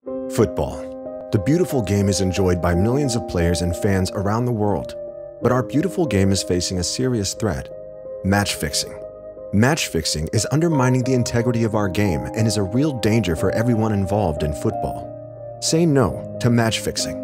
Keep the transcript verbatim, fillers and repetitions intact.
Football. The beautiful game is enjoyed by millions of players and fans around the world. But our beautiful game is facing a serious threat: match fixing. Match fixing is undermining the integrity of our game and is a real danger for everyone involved in football. Say no to match fixing.